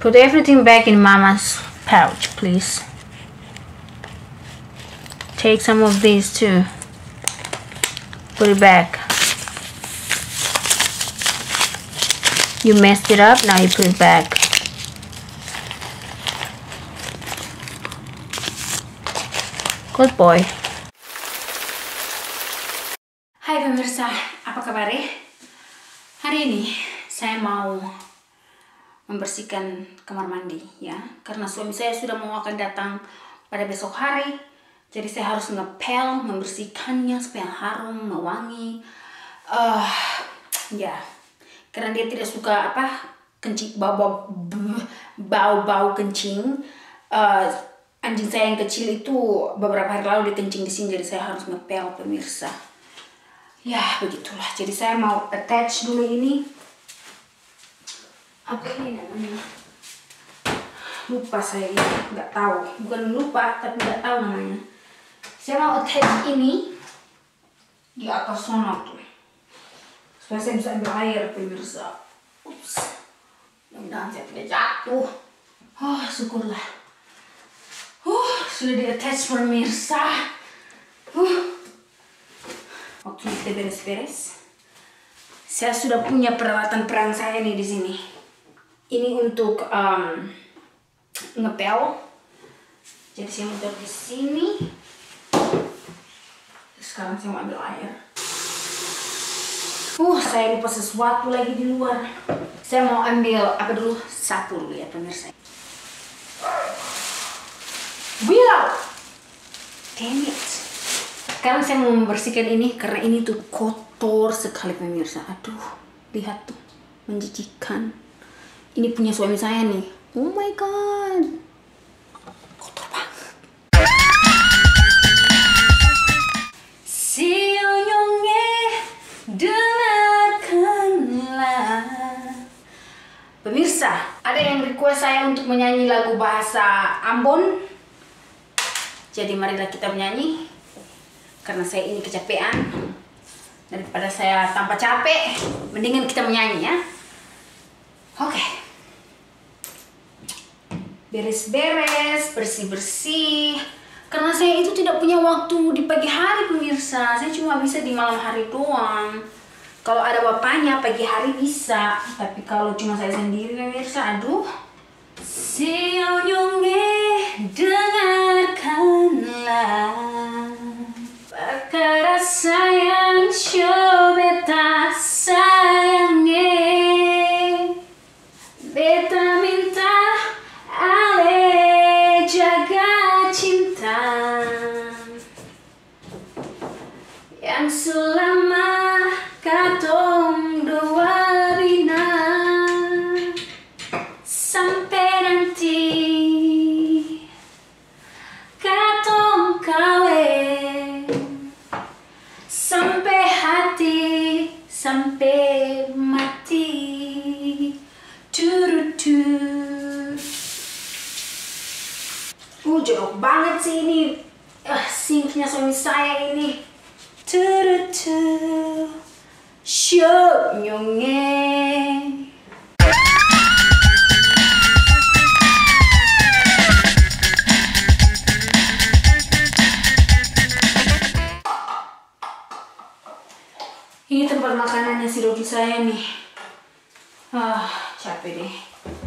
Put everything back in Mama's pouch, please. Take some of these too. Put it back. You messed it up, now you put it back. Good boy. Hai pemirsa, apa kabar? Hari ini saya mau membersihkan kamar mandi ya, karena suami saya sudah mau akan datang pada besok hari. Jadi saya harus ngepel, membersihkannya supaya harum, mewangi. Ya, karena dia tidak suka kencing, bau kencing. Anjing saya yang kecil itu beberapa hari lalu dikencing di sini, jadi saya harus ngepel pemirsa. Ya begitulah. Jadi saya mau attach dulu ini. Apa ini namanya? Lupa saya ini, nggak tahu. Bukan lupa, tapi nggak tahu namanya. Saya mau attach ini di atas sana tuh, supaya saya bisa ambil air pemirsa. Ups, mudah-mudahan saya tidak jatuh. Oh syukurlah. Sudah di attach pemirsa. Waktu kita beres-beres, saya sudah punya peralatan perang saya nih di sini. Ini untuk ngepel. Jadi saya mau taruh di sini. Sekarang saya mau ambil air. Saya lupa sesuatu lagi di luar. Saya mau ambil apa dulu? Sapu dulu ya pemirsa. Wow, damn it. Sekarang saya mau membersihkan ini karena ini tuh kotor sekali pemirsa. Aduh, lihat tuh, menjijikan. Ini punya suami saya nih. Oh my god, kotor banget. Pemirsa, ada yang request saya untuk menyanyi lagu bahasa Ambon. Jadi marilah kita menyanyi. Karena saya ini kecapean. Daripada saya tanpa capek, mendingan kita menyanyi ya. Oke. Beres-beres, bersih-bersih. Karena saya itu tidak punya waktu di pagi hari pemirsa. Saya cuma bisa di malam hari doang. Kalau ada bapaknya pagi hari bisa, tapi kalau cuma saya sendiri pemirsa, aduh. Dengarkanlah perkara sayang beta sayange, beta minta ale jaga cinta yang selama katong dua bina sampai nanti katong kawin, sampai hati sampai mati. Turutu. Jorok banget sih ini sinknya suami saya ini. Turutu. Show nyonge. Ini tempat makanannya si Rogi saya nih. Capek deh.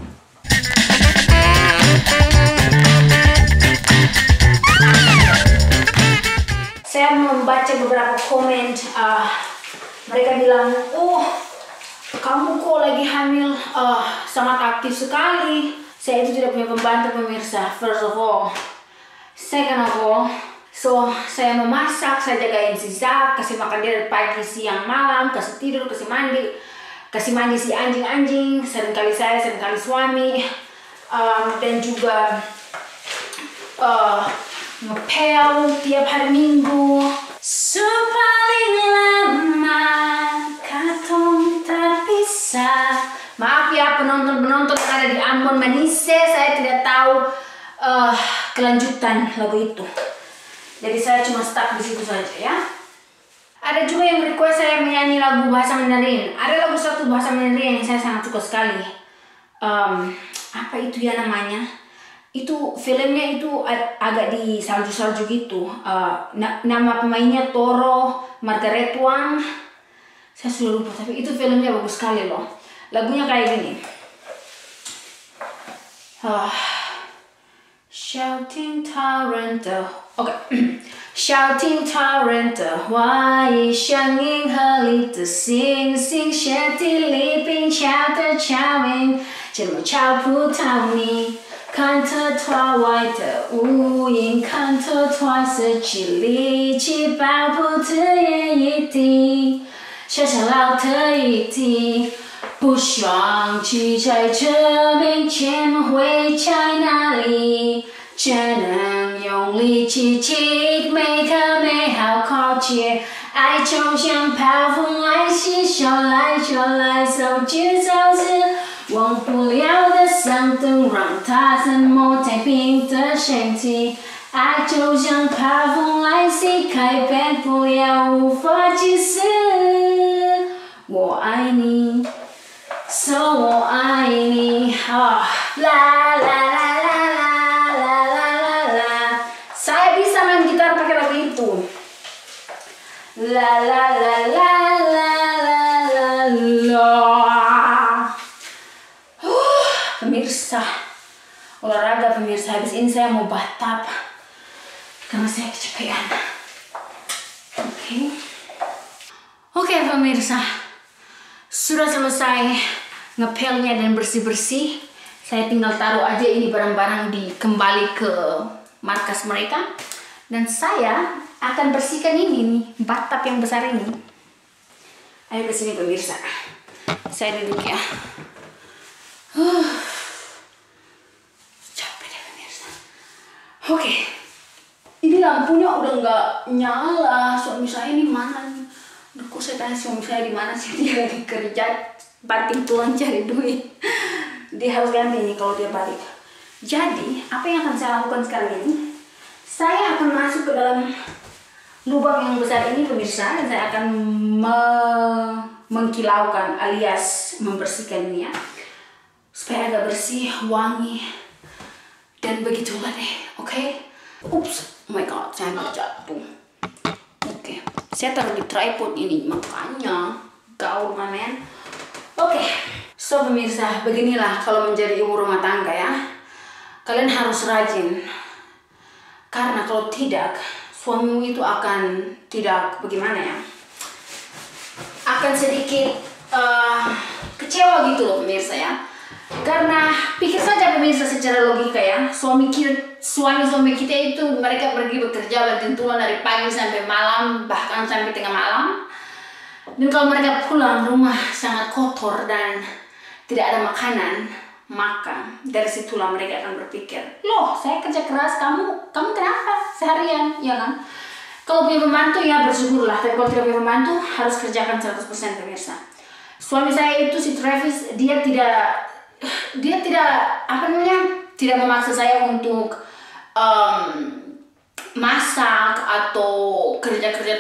Saya membaca beberapa komen. Mereka bilang, kamu kok lagi hamil sangat aktif sekali. Saya itu tidak punya pembantu pemirsa. First of all, second of all, saya memasak, saya jagain si Zak, kasih makan dia dari pagi, siang, malam, kasih tidur, kasih mandi si anjing-anjing, seringkali saya, seringkali suami, dan juga ngepel tiap hari Minggu. Sepaling lama katong terpisah. Maaf ya penonton-penonton yang ada di Ambon Manise, saya tidak tahu kelanjutan lagu itu. Jadi saya cuma stuck di situ saja ya. Ada juga yang request saya menyanyi lagu bahasa Mandarin. Ada lagu satu bahasa Mandarin yang saya sangat suka sekali. apa itu ya namanya, itu filmnya itu agak di salju-salju gitu. Nama pemainnya Toro, Margaret Wang, saya sudah lupa, tapi itu filmnya bagus sekali loh. Lagunya kayak gini. Shouting torrent， OK ，Shouting torrent， 花一声银河里的星星，雪地里冰桥的桥印，怎么敲葡萄泥？看它窗外的乌云，看它褪色起力气，把葡萄叶一滴，小小老的一滴。不希望去在这面前会在哪里？只能用力气去每个美好告诫。爱就像暴风来袭，说来说来，手牵手是忘不了的伤痛，让它怎么太平的身体。爱就像暴风来袭，改变不了，无法解释。我爱你。So 我爱你，啦啦啦啦啦啦啦啦。Saya bisa main gitar pakai lagu itu. La la la la la la la la. Pemirsa, olahraga pemirsa. Habis ini saya mau batap karena saya kecapean. Oke pemirsa. Sudah selesai ngepelnya dan bersih-bersih. Saya tinggal taruh aja ini barang-barang kembali ke markas mereka. Dan saya akan bersihkan ini nih, batap yang besar ini. Ayo kesini pemirsa. Saya duduk ya. Capek deh pemirsa. Oke. Ini lampunya udah nggak nyala. Suami saya ini mana nih? Kok saya tanya suami saya di mana sih, dia lagi kerja banting tulang cari duit. Dia harus ganti ini kalau dia balik. Jadi apa yang akan saya lakukan sekarang ini? Saya akan masuk ke dalam lubang yang besar ini pemirsa, dan saya akan mengkilaukan alias membersihkan ini ya, supaya agak bersih, wangi, dan begitulah deh. Oke? Ups, oh my god, saya hampir jatuh. Oke, saya taruh di tripod ini, makanya gaul men. Oke, so pemirsa, beginilah kalau menjadi ibu rumah tangga ya. Kalian harus rajin, karena kalau tidak, suamimu itu akan tidak bagaimana ya, akan sedikit kecewa gitu loh pemirsa ya. Karena pikir saja pemirsa secara logika ya, suami kita itu mereka pergi bekerja banting tulang dari pagi sampai malam, bahkan sampai tengah malam. Dan kalau mereka pulang rumah sangat kotor dan tidak ada makanan, maka dari situlah mereka akan berpikir, loh saya kerja keras, kamu kenapa seharian, ya kan? Kalau punya pembantu ya bersyukurlah, tapi kalau tidak punya pembantu harus kerjakan 100% pemirsa. Suami saya itu si Travis, dia tidak tidak memaksa saya untuk masak atau kerja-kerja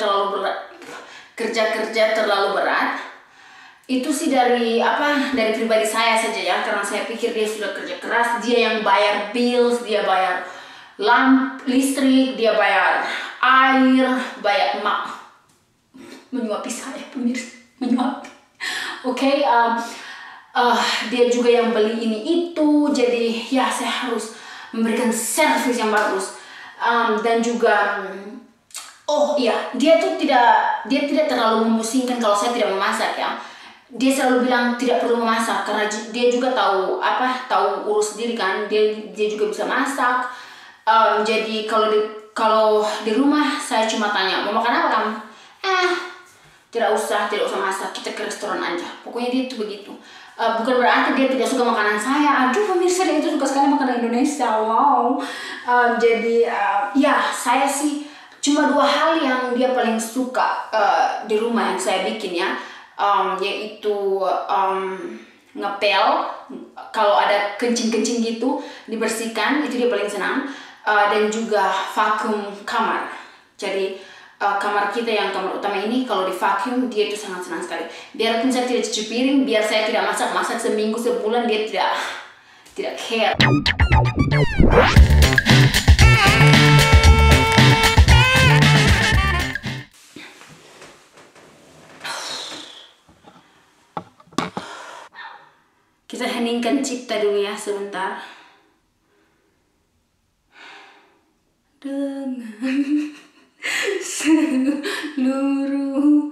terlalu berat. Itu sih dari pribadi saya saja ya, karena saya pikir dia sudah kerja keras, dia yang bayar bills, dia bayar listrik, dia bayar air, bayar menyuapi saya pemirsa, menyuapi. Oke, dia juga yang beli ini itu, jadi ya saya harus memberikan servis yang bagus. Dan juga oh iya, dia tidak terlalu memusingkan kalau saya tidak memasak ya. Dia selalu bilang tidak perlu memasak karena dia juga tahu urus sendiri kan. Dia juga bisa masak. Jadi kalau di rumah saya cuma tanya, mau makan apa kamu? Tidak usah masak, kita ke restoran aja. Pokoknya dia itu begitu. Bukan berarti dia tidak suka makanan saya. Aduh pemirsa, dia itu suka sekali makanan Indonesia. Wow. Jadi ya saya sih cuma 2 hal yang dia paling suka di rumah yang saya bikin ya, yaitu ngepel, kalau ada kencing-kencing gitu dibersihkan, itu dia paling senang, dan juga vakum kamar. Jadi kamar kita yang kamar utama ini kalau di vacuum dia itu sangat senang sekali. Biarpun saya tidak cuci piring, biar saya tidak masak seminggu sebulan, dia tidak care. Kita heningkan cipta dulu ya sebentar. Dengan seluruh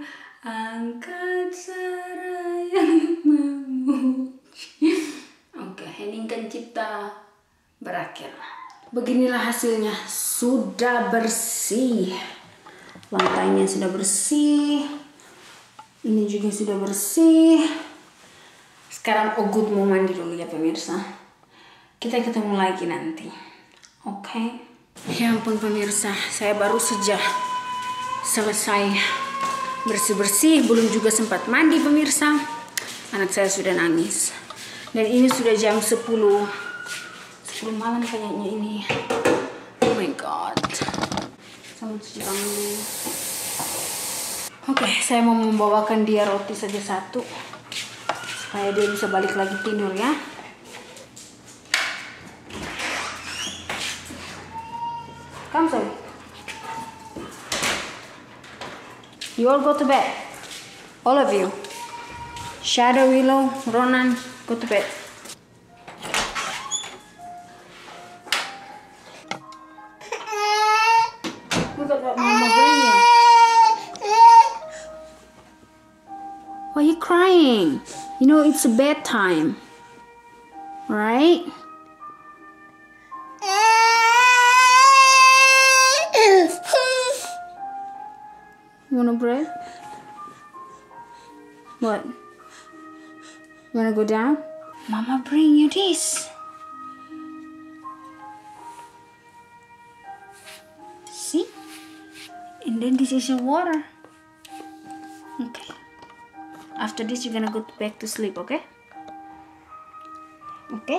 angkasa yang memuji. Oke, heningkan cipta berakhir. Beginilah hasilnya, sudah bersih. Lantainya sudah bersih. Ini juga sudah bersih. Sekarang Ogut mau mandi dulu ya pemirsa. Kita ketemu lagi nanti. Oke. Ya ampun pemirsa, saya baru saja selesai bersih-bersih, belum juga sempat mandi pemirsa. Anak saya sudah nangis. Dan ini sudah jam 10 malam kayaknya ini. Oh my god. Sama cuci tangan dulu. Oke, saya mau membawakan dia roti saja satu. Supaya dia bisa balik lagi tidur ya. Come sorry. You all go to bed. All of you. Shadow, Willow, Ronan, go to bed. Look at what Mama bring you. Why are you crying? You know it's bedtime, right? You wanna bread? What? You wanna go down? Mama bring you this. See? And then this is your water. Okay. After this, you're gonna go back to sleep, okay? Okay?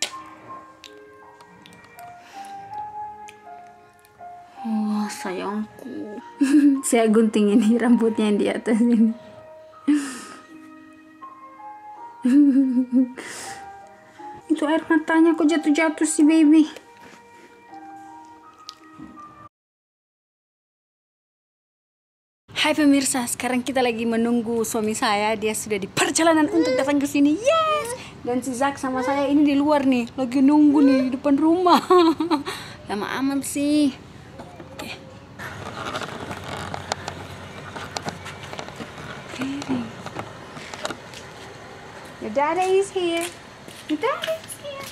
Oh, sayangku. Saya gunting ini rambutnya yang di atas ini. Itu air matanya kok jatuh-jatuh sih, baby. Hai pemirsa, sekarang kita lagi menunggu suami saya. Dia sudah di perjalanan untuk datang ke sini. Yes! Dan si Zak sama saya ini di luar nih, lagi nunggu nih di depan rumah. Lama amat sih. Oke. Your daddy is here. Your daddy is here.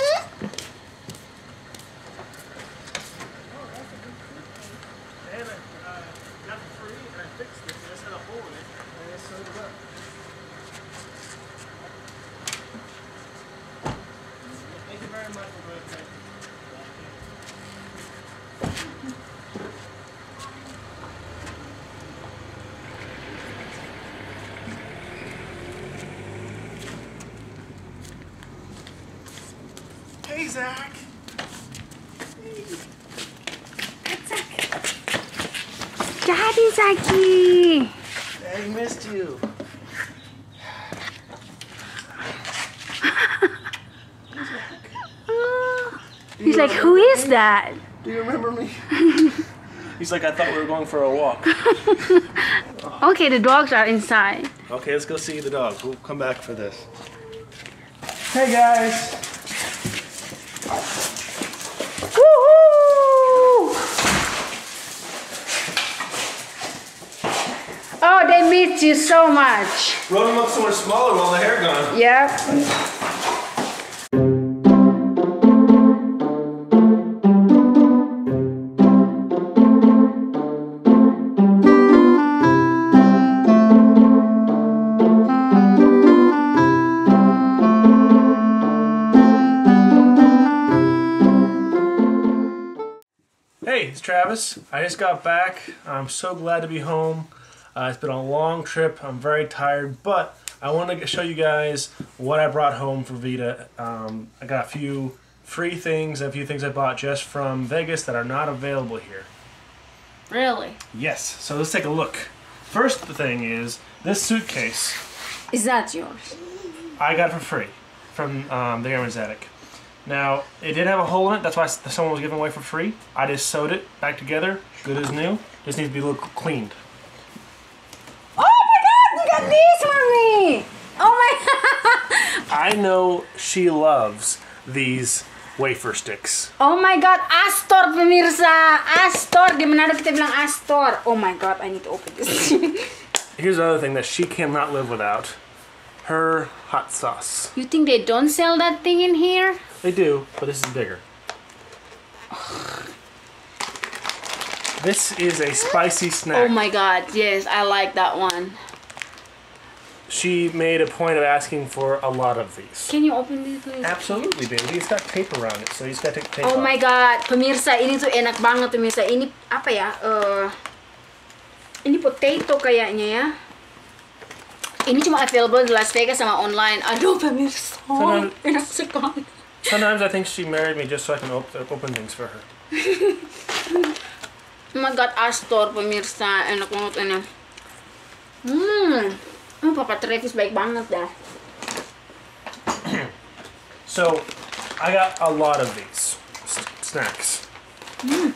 Hey, Zach. Hey. Zach. Daddy, Zachy. Daddy missed you. He's like, who is that? Do you remember me? He's like, I thought we were going for a walk. Okay, the dogs are inside. Okay, let's go see the dogs. We'll come back for this. Hey, guys. Woohoo! Oh, they miss you so much. Rode them up somewhere smaller while the hair gone. Yep. Hey, it's Travis. I just got back. I'm so glad to be home. It's been a long trip. I'm very tired, but I want to show you guys what I brought home for Vita. I got a few free things and a few things I bought just from Vegas that are not available here. Really? Yes, so let's take a look. First thing is this suitcase. Is that yours? I got for free from the Hermes Attic. Now, it did have a hole in it. That's why someone was giving away for free. I just sewed it back together. Good as new. Just needs to be a little cleaned. Oh my God! You got this for me! Oh my God! I know she loves these wafer sticks. Oh my God! Astor, pemirsa! Astor! Di Manado kita bilang Astor. Oh my God! I need to open this. Here's another thing that she cannot live without. Her hot sauce. You think they don't sell that thing in here? They do, but this is bigger. This is a spicy snack. Oh my God! Yes, I like that one. She made a point of asking for a lot of these. Can you open this, please? Absolutely, baby. It's got tape around it, so you just gotta take the tape Oh off. my God, pemirsa, ini tuh enak banget pemirsa. Ini apa ya? Ini potato kayaknya ya. Ini cuma available di Las Vegas sama online. Aduh pemirsa, enak sekali. Sometimes I think she married me just so I can open things for her. Oh my God, Astor pemirsa, enak banget ini. Papa Travis baik banget dah. So, I got a lot of these snacks. 2,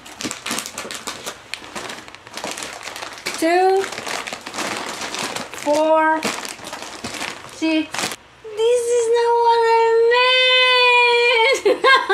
4, 6. This is not what I meant.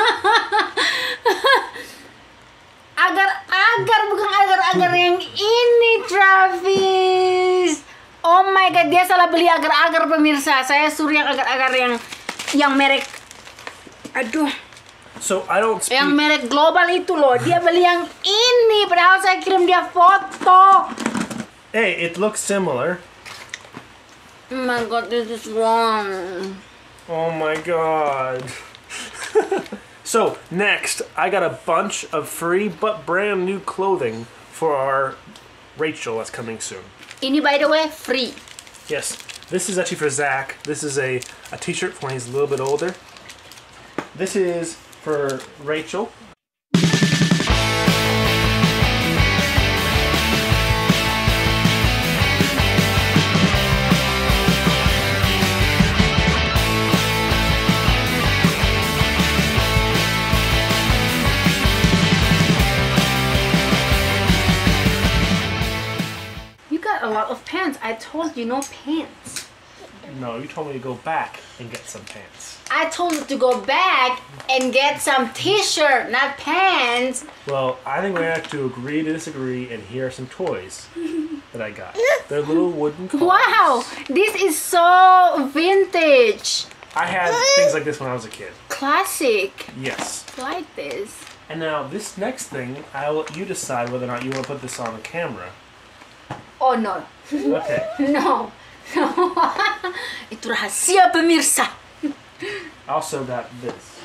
Agar-agar bukan agar-agar yang ini, Travis. Oh my God, dia salah beli agar-agar pemirsa. Saya suruh yang agar-agar yang merek. Aduh. So I don't speak. Yang merek global itu loh. Dia beli yang ini. Padahal saya kirim dia foto. Hey, it looks similar. Oh my God, this is wrong. Oh my God. So next, I got a bunch of free but brand new clothing for our Rachel that's coming soon. Ini by the way free. Yes, this is actually for Zach. This is a t-shirt for when he's a little bit older. This is for Rachel. A lot of pants. I told you no pants. No, you told me to go back and get some pants. I told you to go back and get some t-shirt, not pants. Well, I think we're gonna have to agree to disagree, and here are some toys that I got. They're little wooden cars. Wow, this is so vintage. I had things like this when I was a kid. Classic. Yes. Like this. And now this next thing, I'll let you decide whether or not you want to put this on the camera. Oh no. Okay. No. No. Itu rahasia pemirsa. I also got this.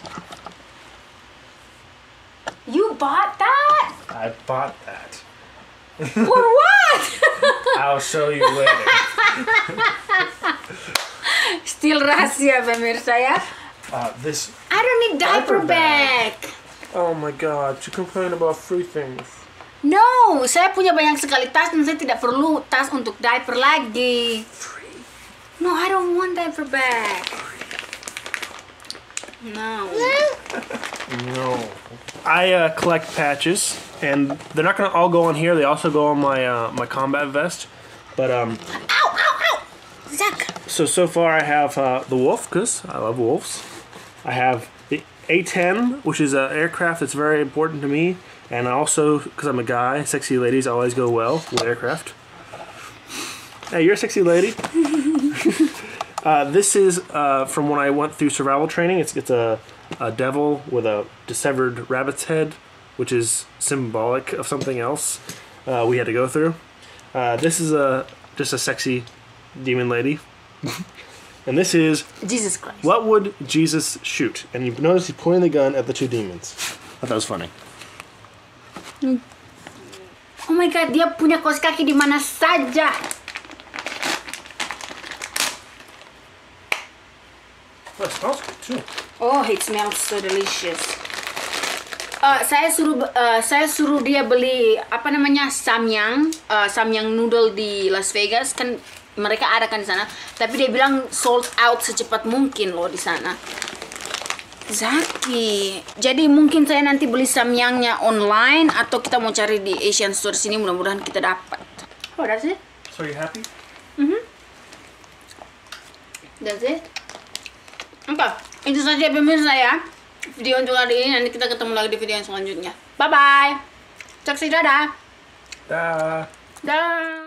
You bought that? I bought that. For what? I'll show you later. Still rahasia pemirsa ya. This. I don't need diaper bag. Oh my God, you complain about free things. No, saya punya banyak sekali tas dan saya tidak perlu tas untuk diaper lagi. Free. No, I don't want diaper bag. No. No. I collect patches, and they're not gonna all go on here. They also go on my my combat vest. But Ow, ow, ow! Zach. So far I have the wolf, cause I love wolves. I have the A-10, which is an aircraft that's very important to me. And also, because I'm a guy, sexy ladies always go well with aircraft. Hey, you're a sexy lady. This is from when I went through survival training. It's a devil with a dissevered rabbit's head, which is symbolic of something else we had to go through. This is just a sexy demon lady. And this is Jesus Christ. What would Jesus shoot? And you've noticed he's pointing the gun at the two demons. I thought that was funny. Oh my God, dia punya kaos kaki di mana saja. Oh, it smells good too. Oh, it smells so delicious. Saya suruh dia beli apa namanya samyang noodle di Las Vegas, kan mereka ada kan di sana, tapi dia bilang sold out secepat mungkin loh di sana. Zaki. Jadi mungkin saya nanti beli samyangnya online atau kita mau cari di Asian Store sini, mudah-mudahan kita dapat. Oh, that's it. So you happy? That's it. Oke, itu saja pemirsa ya. Video untuk hari ini, nanti kita ketemu lagi di video yang selanjutnya. Bye bye. Saksi dadah. Dah. Dah.